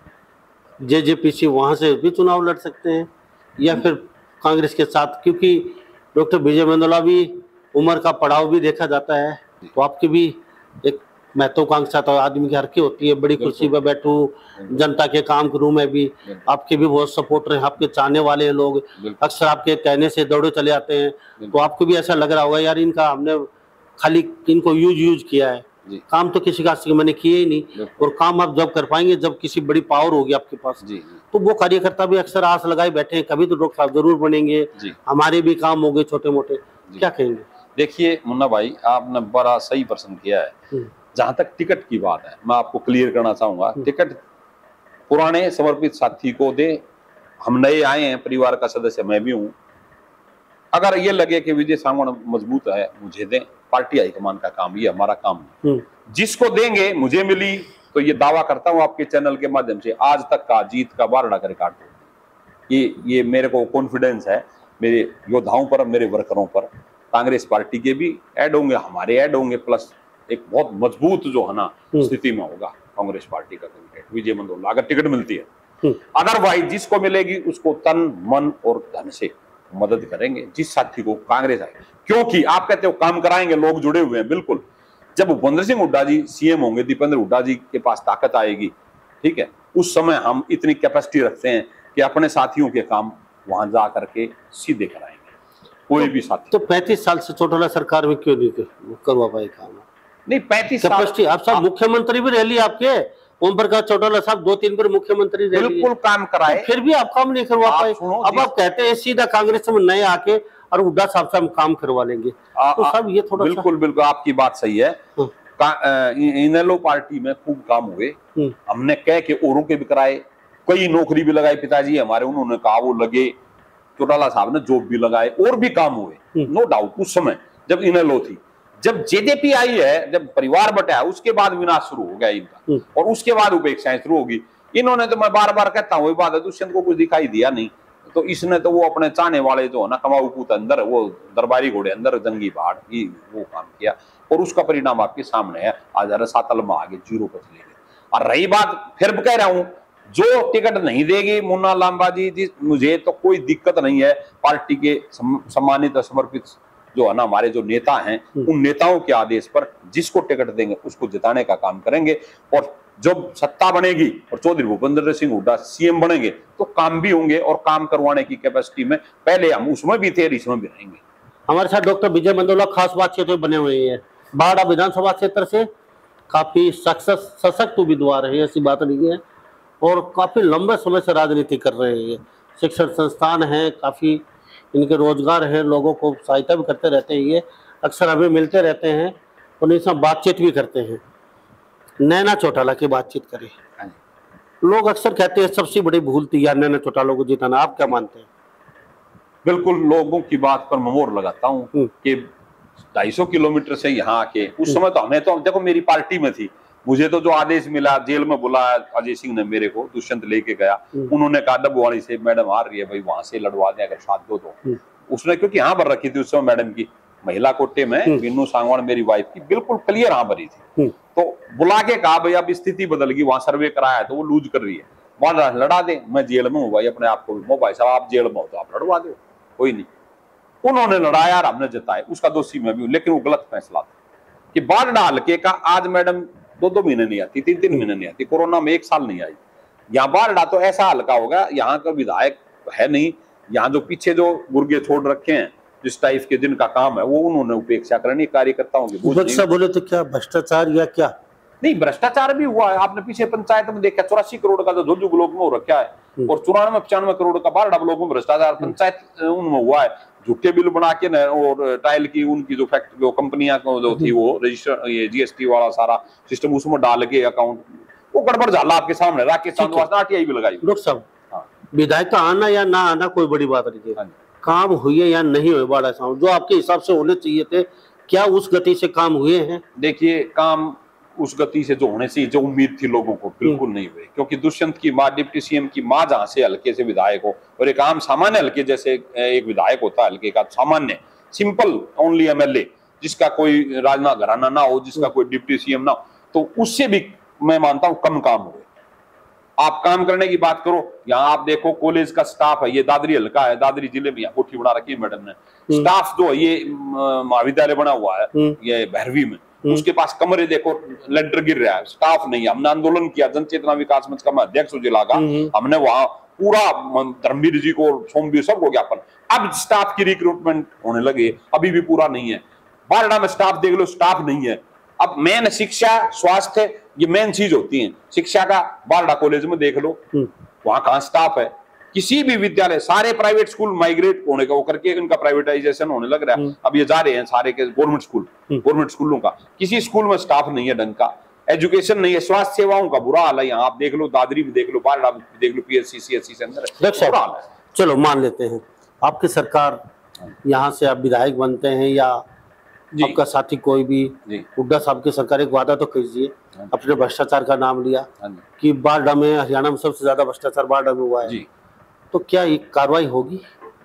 जेजेपीसी वहां से भी चुनाव लड़ सकते हैं, या फिर कांग्रेस के साथ? क्योंकि डॉक्टर विजय मेंदोला भी उम्र का पड़ाव भी देखा जाता है, तो आपकी भी एक महत्वाकांक्षा तो आदमी की हर की होती है, बड़ी कुर्सी पर बैठूं, जनता के काम करूं। मैं भी, आपके भी बहुत सपोर्टर हैं, आपके चाहने वाले हैं लोग, अक्सर आपके कहने से दौड़े चले आते हैं, तो आपको भी ऐसा लग रहा होगा यार इनका हमने खाली इनको यूज यूज किया है, काम तो किसी का मैंने किए ही नहीं, और काम आप जब कर पाएंगे जब किसी बड़ी पावर होगी आपके पास। जी, जी। तो वो कार्यकर्ता भी अक्सर आस लगाए बैठे हैं कभी तो डॉक्टर साहब जरूर बनेंगे, हमारे भी काम हो गए छोटे मोटे, क्या कहेंगे? देखिए मुन्ना भाई, आपने बड़ा सही प्रश्न किया है। जहां तक टिकट की बात है, मैं आपको क्लियर करना चाहूंगा, टिकट पुराने समर्पित साथी को दे, हम नए आए हैं, परिवार का सदस्य मैं भी हूं। अगर ये लगे कि विजय सांगवान मजबूत है, मुझे दें, पार्टी हाईकमान का काम, ये हमारा काम है। जिसको देंगे, मुझे मिली तो ये दावा करता हूं आपके चैनल के माध्यम से, आज तक का जीत का बारडा का रिकॉर्ड है। ये ये मेरे को कॉन्फिडेंस है, मेरे योद्धाओं पर, मेरे वर्करों पर। कांग्रेस पार्टी के भी ऐड होंगे, हमारे ऐड होंगे, प्लस एक बहुत मजबूत जो है ना स्थिति में होगा कांग्रेस पार्टी का कैंडिडेट विजय मेंदोला, अगर टिकट मिलती है। अदरवाइज जिसको मिलेगी उसको तन मन और धन से मदद करेंगे, जिस साथी को कांग्रेस आए। क्योंकि आप कहते हो काम कराएंगे, लोग जुड़े हुए हैं, बिल्कुल। जब भूपेंद्र सिंह हुड्डा जी सीएम होंगे, दीपेंद्र हुड्डा जी के पास ताकत आएगी, ठीक है, उस समय हम इतनी कैपेसिटी रखते हैं कि अपने साथियों के काम वहां जा करके सीधे कराएंगे, कोई तो, भी साथी। तो पैंतीस साल से चौटाला सरकार में क्यों नहीं करवा पाए काम? नहीं, पैंतीस साल आप सब मुख्यमंत्री भी रह लिए, आपके ओम प्रकाश चौटाला साहब दो तीन बार मुख्यमंत्री रह लिए, बिल्कुल काम कराए, फिर भी आप काम नहीं करवा पाए। अब आप कहते हैं सीधा कांग्रेस में नए आके और हुड्डा साहब से हम काम करवा लेंगे, तो सब ये थोड़ा बिल्कुल बिल्कुल आपकी बात सही है। इनेलो पार्टी में खूब काम हुए, हमने कह के औरों के भी कराए, कई नौकरी भी लगाई, पिताजी हमारे उन्होंने कहा वो लगे, चौटाला साहब ने जॉब भी लगाए, और भी काम हुए, नो डाउट। उस समय जब इनेलो थी, जब जेजेपी आई है, जब परिवार बटा है, उसके बाद विनाश शुरू हो गया इनका, और उसके बाद उपेक्षाएं शुरू होगी। इन्होंने तो, मैं बार बार कहता हूँ, बात है, दुष्यंत को कुछ दिखाई दिया नहीं, तो इसने तो वो अपने चाहने वाले जो है ना, कमाऊ पूत अंदर, वो दरबारी घोड़े अंदर, जंगी बाढ़, ये वो काम किया, और उसका परिणाम आपके सामने है। आज सातल में आगे जीरो पर चले गए। और रही बात, फिर कह रहा हूं, जो टिकट नहीं देगी मुन्ना लांबा जी, मुझे तो कोई दिक्कत नहीं है। पार्टी के सम्मानित समर्पित जो है ना हमारे जो नेता हैं, उन नेताओं के आदेश पर जिसको टिकट देंगे उसको जिताने का काम करेंगे। और जब सत्ता बनेगी और चौधरी भूपेंद्र सिंह हुड्डा सीएम बनेंगे तो काम भी होंगे और काम करवाने की कैपेसिटी में पहले हम उसमें भी थे, इसमें भी रहेंगे। हमारे साथ डॉक्टर विजय मंदोला खास बातचीत में बने हुए हैं। बाड़ा विधानसभा क्षेत्र से काफी सक्सेस सशक्त उम्मीदवार है, ऐसी बात नहीं है, और काफी लंबे समय से राजनीति कर रहे हैं। शिक्षण संस्थान है, काफी इनके रोजगार है, लोगों को सहायता भी करते रहते हैं, ये अक्सर हमें मिलते रहते हैं और इनसे बातचीत भी करते हैं। नैना चौटाला की बातचीत करें, लोग अक्सर कहते हैं सबसे बड़ी भूल थी यार नैना चौटाला को जिताना, आप क्या मानते हैं? बिल्कुल, लोगों की बात पर मैं मोहर लगाता हूँ कि ढाई सौ किलोमीटर से यहाँ आके, उस समय तो हमें तो देखो मेरी पार्टी में थी, मुझे तो जो आदेश मिला, जेल में बुलाया अजय सिंह ने मेरे को, दुष्यंत लेके गया, उन्होंने कहा डबवाड़ी से मैडम आ रही है भाई, वहां से लड़वा दें अगर साथ दो तो। उसने क्योंकि यहाँ पर रखी थी उस समय मैडम की महिला कोटे में, बिन्नू सांगवान मेरी वाइफ की बिल्कुल क्लियर यहाँ भरी थी, तो बुला के कहा भाई अब स्थिति बदल गई, वहां सर्वे कराया तो वो लूज कर रही है, वहां लड़ा दे, मैं जेल में हूँ भाई, अपने आप को भाई साहब आप जेल में हो तो आप लड़वा दो, कोई नहीं। उन्होंने लड़ाया और हमने जिताया, उसका दोषी मैं भी हूं, लेकिन वो गलत फैसला था कि बाढ़ डाल के का आज मैडम दो दो महीने नहीं आती, तीन तीन महीने नहीं आती, कोरोना में एक साल नहीं आई, यहाँ बाढ़ डा तो ऐसा हल्का होगा, यहाँ का विधायक है नहीं, यहाँ जो पीछे जो गुर्गे छोड़ रखे हैं जिस टाइप के जिनका काम है वो उन्होंने उपेक्षा करनी, कार्यकर्ताओं की बोले तो क्या भ्रष्टाचार या क्या नहीं, भ्रष्टाचार भी हुआ है। आपने पीछे पंचायत में देखा चौरासी करोड़ का तो झुंझुनू ब्लॉक में हो रखा है और चौरानवे पचानवे करोड़ का बारह ब्लॉक में भ्रष्टाचार पंचायत उनमें हुआ है, झूठे बिल बना के न, और टाइल की उनकी जो फैक्ट्री जो कंपनियां जो थी वो रजिस्टर ये जीएसटी वाला सारा सिस्टम उसमें डाल के अकाउंट वो गड़बड़ झाला आपके सामने, राकेश चांदवास ने आरटीआई भी लगाई। डॉक्टर साहब, विधायक का आना या ना आना कोई बड़ी बात नहीं है, काम हुए या नहीं हुए बाड़ा साहब जो आपके हिसाब से होने चाहिए थे, क्या उस गति से काम हुए हैं? देखिए, काम उस गति से जो होने से जो उम्मीद थी लोगों को बिल्कुल नहीं हुई, क्योंकि दुष्यंत की मां डिप्टी सीएम की मां जहां से हल्के से विधायक हो और एक आम सामान्य हल्के जैसे एक विधायक होता है हल्के का, सामान्य सिंपल ओनली एमएलए जिसका कोई राजना घराना ना हो, जिसका कोई डिप्टी सीएम ना हो, तो उससे भी मैं मानता हूं कम काम हुए। आप काम करने की बात करो, यहाँ आप देखो कॉलेज का स्टाफ है, ये दादरी हल्का है, दादरी जिले में कोठी बना रखी है मैडम ने, स्टाफ जो है ये महाविद्यालय बना हुआ है ये भैरवी में, उसके पास कमरे देखो लेंटर गिर रहा है, स्टाफ नहीं है। हमने आंदोलन किया, जन चेतना विकास मंच का मैं अध्यक्ष हूं जिला का, हमने वहां पूरा धर्मवीर जी को सोमवीर सबको ज्ञापन, अब स्टाफ की रिक्रूटमेंट होने लगे, अभी भी पूरा नहीं है। बारडा में स्टाफ देख लो, स्टाफ नहीं है। अब मेन शिक्षा स्वास्थ्य ये मेन चीज होती है, शिक्षा का बारडा कॉलेज में देख लो वहां कहां स्टाफ है, किसी भी विद्यालय सारे प्राइवेट स्कूल माइग्रेट होने का होकर के इनका प्राइवेटाइजेशन होने लग रहा है, अब ये जा रहे हैं सारे के गवर्नमेंट स्कूल, गवर्नमेंट स्कूलों का किसी स्कूल में स्टाफ नहीं है ढंग का, एजुकेशन नहीं है, स्वास्थ्य सेवाओं का बुरा हाल है। यहाँ आप देख लो, दादरी भी देख लो, बारडा भी देख लो, पीएचसी सीएचसी से अंदर बुरा हाल है। चलो मान लेते हैं आपकी सरकार, यहाँ से आप विधायक बनते हैं या आपका साथी कोई भी, हुड्डा साहब की सरकार, एक वादा तो कीजिए, अपने भ्रष्टाचार का नाम लिया कि बारडा में, हरियाणा में सबसे ज्यादा भ्रष्टाचार बारडा में हुआ है, तो क्या ये कार्रवाई होगी?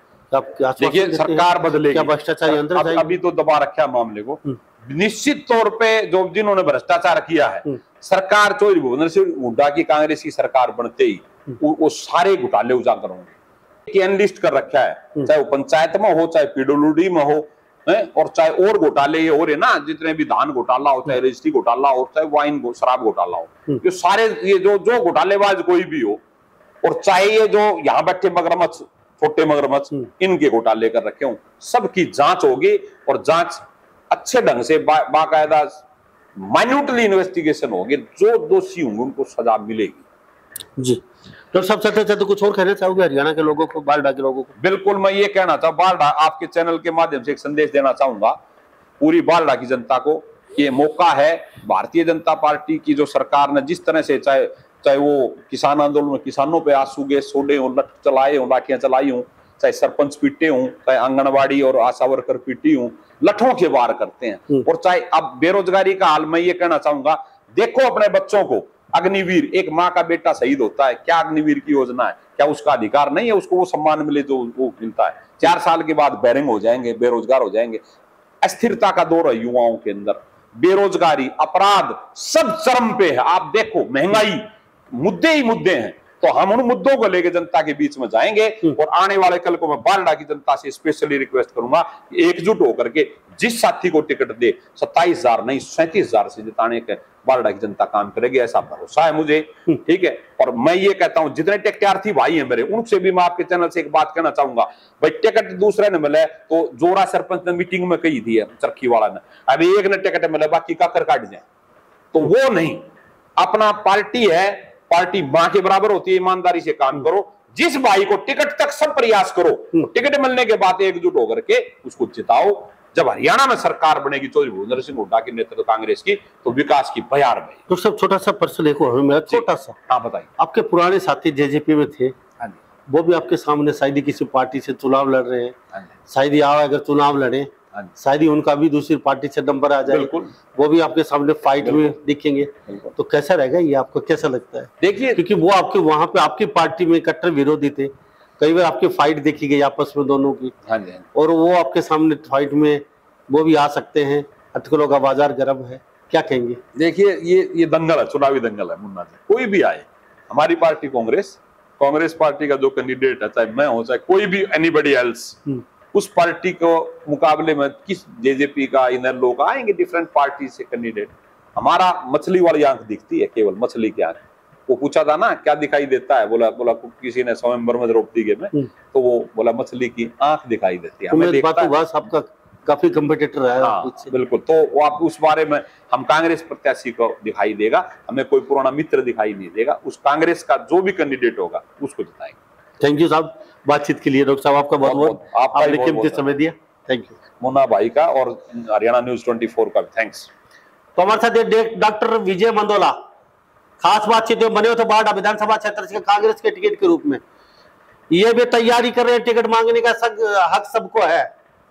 देखिए, सरकार बदलेगी, क्या भ्रष्टाचारी अंदर जाएगी? अभी तो दबा रखा है मामले को, निश्चित तौर पे जो जिन्होंने भ्रष्टाचार किया है, सरकार चौधरी भूपेंद्र सिंह हुड्डा की कांग्रेस की सरकार बनते ही वो, वो सारे घोटाले उजागर होंगे, एनलिस्ट कर रखा है, चाहे वो पंचायत में हो, चाहे पीडब्ल्यूडी में हो, है? और चाहे और घोटाले ये हो रहे ना, जितने भी धान घोटाला हो, चाहे रजिस्ट्री घोटाला हो, चाहे वाइन शराब घोटाला हो, ये सारे ये जो जो घोटालेबाज कोई भी हो, और चाहे ये जो यहाँ बैठे मगरमच्छ, छोटे मगरमच्छ, इनके घोटाले कर रखे हो, सबकी जांच होगी और जांच अच्छे ढंग से बा, बाकायदा माइन्यूटली इन्वेस्टिगेशन होगी, जो दोषी होंगे उनको सजा मिलेगी। जी डॉक्टर साहब, चलते चलते कुछ और कहना चाहोगे हरियाणा के लोगों को, बारडा के लोगों को? बिल्कुल, मैं ये कहना चाहूँ, बारडा आपके चैनल के माध्यम से एक संदेश देना चाहूंगा पूरी बारडा की जनता को, ये मौका है भारतीय जनता पार्टी की जो सरकार ने जिस तरह से, चाहे चाहे वो किसान आंदोलन में किसानों पे आंसू गैस छोड़े हो, लठ चलाए हो, लाठियां चलाई हो, चाहे सरपंच पीटे हों, चाहे आंगनबाड़ी और आशा वर्कर पीटी हों, लठों के वार करते हैं, और चाहे अब बेरोजगारी का हाल, मैं ये कहना चाहूंगा, देखो अपने बच्चों को, अग्निवीर, एक माँ का बेटा शहीद होता है, क्या अग्निवीर की योजना है? क्या उसका अधिकार नहीं है उसको वो सम्मान मिले जो वो मिलता है? चार साल के बाद बैरिंग हो जाएंगे, बेरोजगार हो जाएंगे। अस्थिरता का दौर है युवाओं के अंदर, बेरोजगारी, अपराध सब चरम पे है। आप देखो, महंगाई, मुद्दे ही मुद्दे हैं। तो हम उन मुद्दों को लेकर जनता के बीच में जाएंगे और आने वाले कल को मैं बारडा की जनता से स्पेशली रिक्वेस्ट करूंगा कि एकजुट होकर के जिस साथी को टिकट दे सत्ताईस हजार नहीं सैंतीस हजार से जिताने के बारडा की जनता काम करेगी, ऐसा भरोसा है मुझे। ठीक है, और मैं ये कहता हूं जितने टिकटार्थी भाई हैं मेरे, उनसे भी मैं आपके चैनल से एक बात कहना चाहूंगा, भाई टिकट दूसरे ने मिले तो जोरा सरपंच ने मीटिंग में कही थी चरखी वाला ने, अभी एक ने टिकट मिले बाकी काकर काट जाए, तो वो नहीं, अपना पार्टी है, पार्टी मां के बराबर होती है, ईमानदारी से काम करो, जिस भाई को टिकट तक सब प्रयास करो, टिकट मिलने के बाद एकजुट होकर के उसको जिताओ। जब हरियाणा में सरकार बनेगी चौधरी भूपेंद्र सिंह हुड्डा के नेतृत्व कांग्रेस की, तो विकास की बयार में। तो सब छोटा सा प्रश्न देखो हमें मेरा छोटा सा, हाँ बताइए। आपके पुराने साथी जेजेपी में थे, वो भी आपके सामने शायद ही किसी पार्टी से चुनाव लड़ रहे हैं, शायद ही आए अगर चुनाव लड़े शायद ही उनका भी दूसरी पार्टी से नंबर आ जाए, वो भी आपके सामने फाइट में दिखेंगे, तो कैसा रहेगा ये, आपको कैसा लगता है? देखिए, क्योंकि वो आपके वहां पे आपकी पार्टी में कट्टर विरोधी थे, कई बार आपकी फाइट देखी गई आपस में दोनों की, और वो आपके सामने फाइट में वो भी आ सकते हैं, अटकलों का बाजार गर्म है, क्या कहेंगे? देखिए, ये ये दंगल है, चुनावी दंगल है मुन्ना जी, कोई भी आए, हमारी पार्टी कांग्रेस, कांग्रेस पार्टी का जो कैंडिडेट है, चाहे मैं हो चाहे कोई भी एनीबडी एल्स, उस पार्टी को मुकाबले में किस जेजेपी का इनर लोग आएंगे डिफरेंट पार्टी से कैंडिडेट, हमारा मछली वाली आंख दिखती है, केवल मछली की आंख। वो पूछा था ना क्या दिखाई देता है, बोला बोला किसी ने स्वयंवर में रोटी के में, तो वो बोला मछली की आंख दिखाई देती है, हमें देखता है। बस आपका काफी कंपटीटर है। हाँ, बिल्कुल, तो वो आप उस बारे में हम कांग्रेस प्रत्याशी को दिखाई देगा, हमें कोई पुराना मित्र दिखाई नहीं देगा, उस कांग्रेस का जो भी कैंडिडेट होगा उसको जिताएंगे। थैंक यू साहब बातचीत के लिए, डॉक्टर साहब आपका बहुत बहुत आपने कीमती समय दिया, थैंक यू। मुन्ना भाई का और हरियाणा न्यूज चौबीस का भी थैंक्स। तो हमारे साथ डॉक्टर विजय मंदोला, खास बातचीत बने हो तो बारडा विधानसभा क्षेत्र से कांग्रेस के टिकट के रूप में, ये भी तैयारी कर रहे हैं, टिकट मांगने का हक सबको है।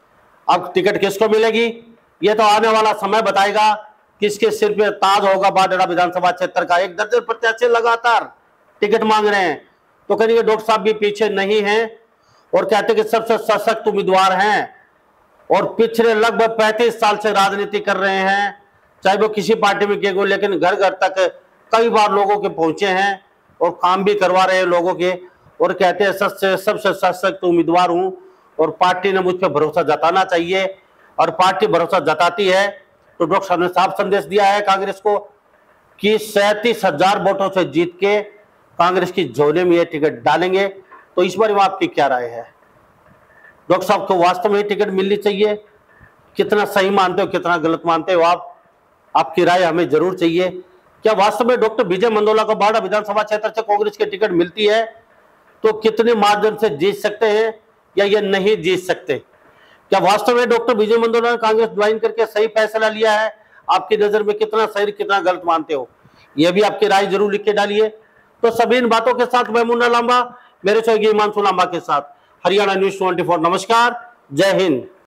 अब टिकट किसको मिलेगी ये तो आने वाला समय बताएगा, किसके सिर पे ताज होगा बारडा विधानसभा क्षेत्र का। एक दर्जन प्रत्याशी लगातार टिकट मांग रहे हैं, तो कहेंगे डॉक्टर साहब भी पीछे नहीं हैं और कहते हैं कि सबसे सशक्त उम्मीदवार हैं और पिछले लगभग पैंतीस साल से राजनीति कर रहे हैं, चाहे वो किसी पार्टी में किए गए, लेकिन घर घर तक कई बार लोगों के पहुंचे हैं और काम भी करवा रहे हैं लोगों के, और कहते हैं सबसे सबसे सशक्त उम्मीदवार हूं और पार्टी ने मुझ पर भरोसा जताना चाहिए, और पार्टी भरोसा जताती है। तो डॉक्टर साहब ने साफ संदेश दिया है कांग्रेस को कि सैंतीस हजार वोटों से जीत के कांग्रेस की झोले में ये टिकट डालेंगे। तो इस बारे में आपकी क्या राय है? डॉक्टर साहब को वास्तव में टिकट मिलनी चाहिए, कितना सही मानते हो कितना गलत मानते हो आप, आपकी राय हमें जरूर चाहिए। क्या वास्तव में डॉक्टर विजय मंदोला को बारडा विधानसभा क्षेत्र से कांग्रेस की टिकट मिलती है तो कितने मार्जिन से जीत सकते हैं या ये नहीं जीत सकते? क्या वास्तव में डॉक्टर विजय मंदोला ने कांग्रेस ज्वाइन करके सही फैसला लिया है? आपकी नजर में कितना सही कितना गलत मानते हो, यह भी आपकी राय जरूर लिख के डालिए। तो सभी इन बातों के साथ मैं मुन्ना लांबा, मेरे सहयोगी हिमांशु लांबा के साथ हरियाणा न्यूज चौबीस। नमस्कार, जय हिंद।